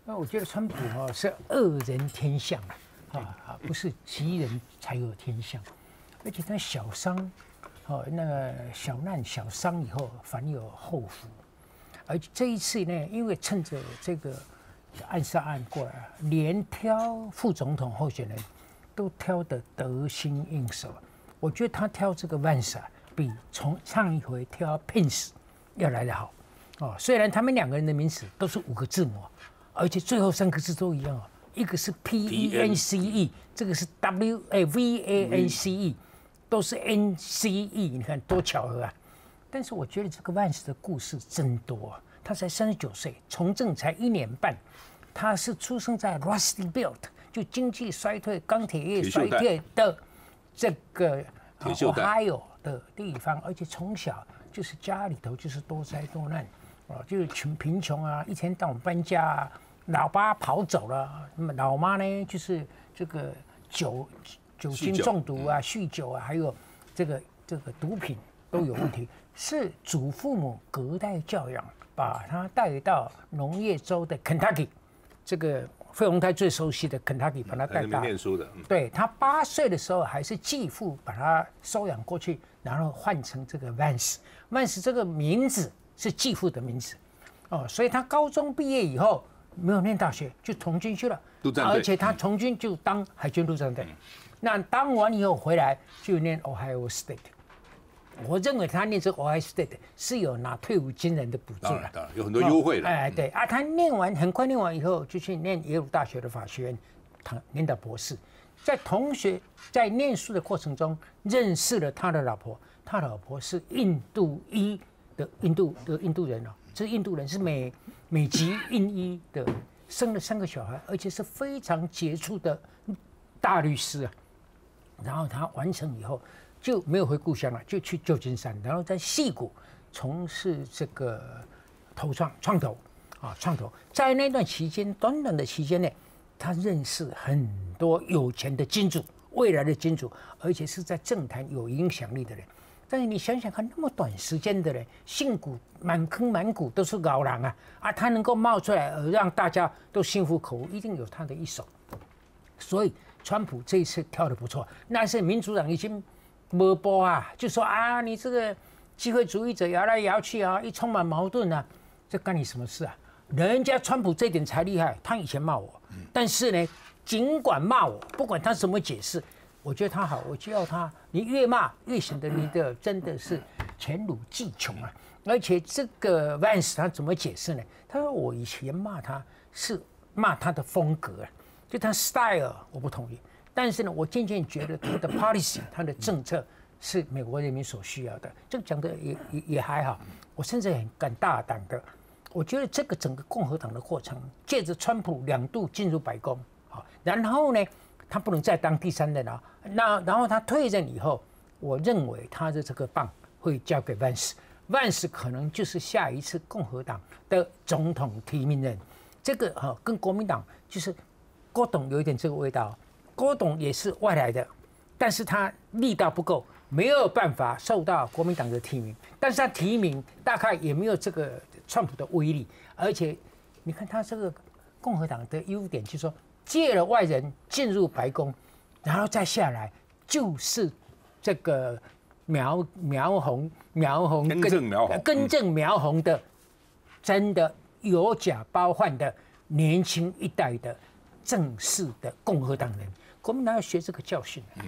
那我觉得川普是恶人天相不是吉人才有天相，而且他小伤，那个小难小伤以后反有后福，而这一次呢，因为趁着这个暗杀案过来，连挑副总统候选人都挑得得心应手。我觉得他挑这个Vance比从上一回挑Pence要来得好。虽然他们两个人的名字都是5个字母，而且最后3个字都一样一个是 PENCE， 这个是 VANCE， 都是 NCE， 你看多巧合啊！但是我觉得这个Vance的故事真多他才39岁，从政才1年半，他是出生在 Rust Belt， 就经济衰退、钢铁业衰退的这个Ohio 的地方，而且从小就是家里頭就是多灾多难。就是贫穷一天到晚搬家老爸跑走了，那么老妈呢，就是这个酒精中毒酗酒还有这个毒品都有问题，是祖父母隔代教养，把他带到农业州的 Kentucky， 这个费鸿泰最熟悉的 Kentucky， 把他带大。念书的，对他8岁的时候，还是继父把他收养过去，然后换成这个Vance 这个名字。是继父的名字，所以他高中毕业以后没有念大学，就从军去了，而且他从军就当海军陆战队。那当完以后回来就念 Ohio State。我认为他念这 Ohio State 是有拿退伍军人的补助的， 有很多优惠的。 对他很快念完以后就去念耶鲁大学的法学院，念到博士。在念书的过程中认识了他的老婆，他老婆是印度印度人这印度人是美籍印裔的，生了3个小孩，而且是非常杰出的大律师然后他完成以后就没有回故乡了，就去旧金山，然后在矽谷从事这个创投。在那段期间，短短的期间内，他认识很多有钱的金主，未来的金主，而且是在政坛有影响力的人。但是你想想看，那么短时间的人，姓谷满坑满谷都是老人他能够冒出来，而让大家都心服口服，一定有他的一手。所以川普这一次挑得不错，那是民主党已经没播就说你这个机会主义者摇来摇去一充满矛盾这干你什么事人家川普这点才厉害，他以前骂我，但是呢，尽管骂我，不管他怎么解释。我觉得他好，我就要他。你越骂越显得你的真的是黔鲁技穷而且这个Vance他怎么解释呢？他说我以前骂他是骂他的风格就他 style 我不同意，但是呢，我渐渐觉得他的 policy 他的政策是美国人民所需要的。这个讲的也还好，我甚至很敢大胆的，我觉得这个整个共和党的过程，借着川普2度进入白宫然后呢。他不能再当第3任然后他退任以后，我认为他的这个棒会交给Vance 可能就是下一次共和党的总统提名人。这个跟国民党就是郭董有一点这个味道，郭董也是外来的，但是他力道不够，没有办法受到国民党的提名，但是他提名大概也没有这个川普的威力，而且你看他这个共和党的优点就是说。借了外人进入白宫，然后再下来，就是这个根正苗红的，真的有假包换的年轻一代的正式的共和党人，国民党要学这个教训。